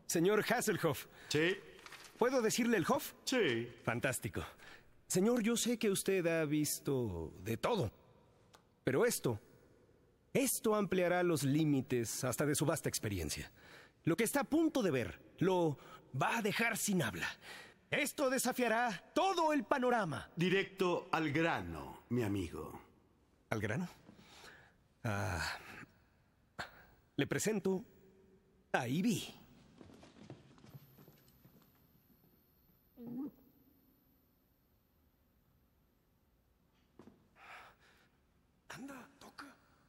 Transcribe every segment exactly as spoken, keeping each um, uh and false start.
Señor Hasselhoff. Sí. ¿Puedo decirle el Hoff? Sí. Fantástico. Señor, yo sé que usted ha visto de todo. Pero esto, esto ampliará los límites hasta de su vasta experiencia. Lo que está a punto de ver, lo va a dejar sin habla. Esto desafiará todo el panorama. Directo al grano, mi amigo. ¿Al grano? Ah, le presento a Ivy. Anda, toca.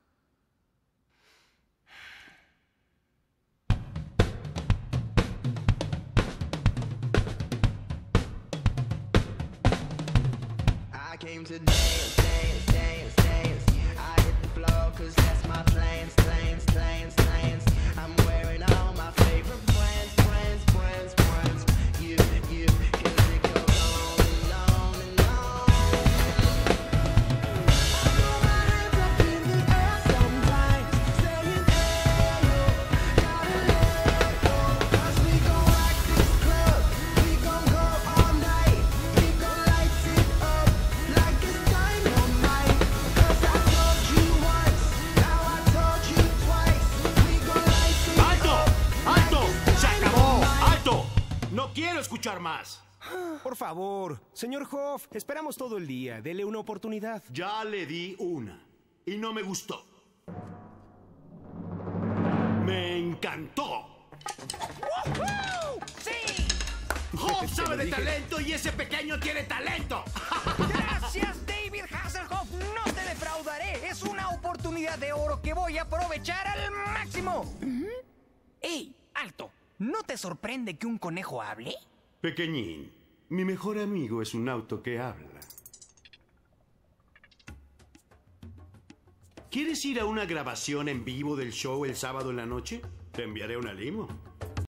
I came to dance, dance, dance, dance. I hit the floor cause that's my plans, plans, plans, plans. I'm wearing all my favorite brands, brands, brands, brands. You, you, cause it goes on and on and on. I throw my hands up in the air sometimes, saying, hey, yo, gotta let go. Cause we gon' rock this club, we gon' go all night, we gon' light it up like it's dynamite. Cause I told you once, now I told you twice, we gon' light it ¡Alto! up like ¡Alto! it's ¡Se acabó! dynamite. ¡Alto! No quiero escuchar más. Por favor, señor Hoff, esperamos todo el día. Dele una oportunidad. Ya le di una. Y no me gustó. Me encantó. ¡Sí! Hoff sabe de dije. talento y ese pequeño tiene talento. Gracias, David Hasselhoff. No te defraudaré. Es una oportunidad de oro que voy a aprovechar al máximo. ¡Ey! ¡Alto! ¿No te sorprende que un conejo hable? Pequeñín, mi mejor amigo es un auto que habla. ¿Quieres ir a una grabación en vivo del show el sábado en la noche? Te enviaré una limo.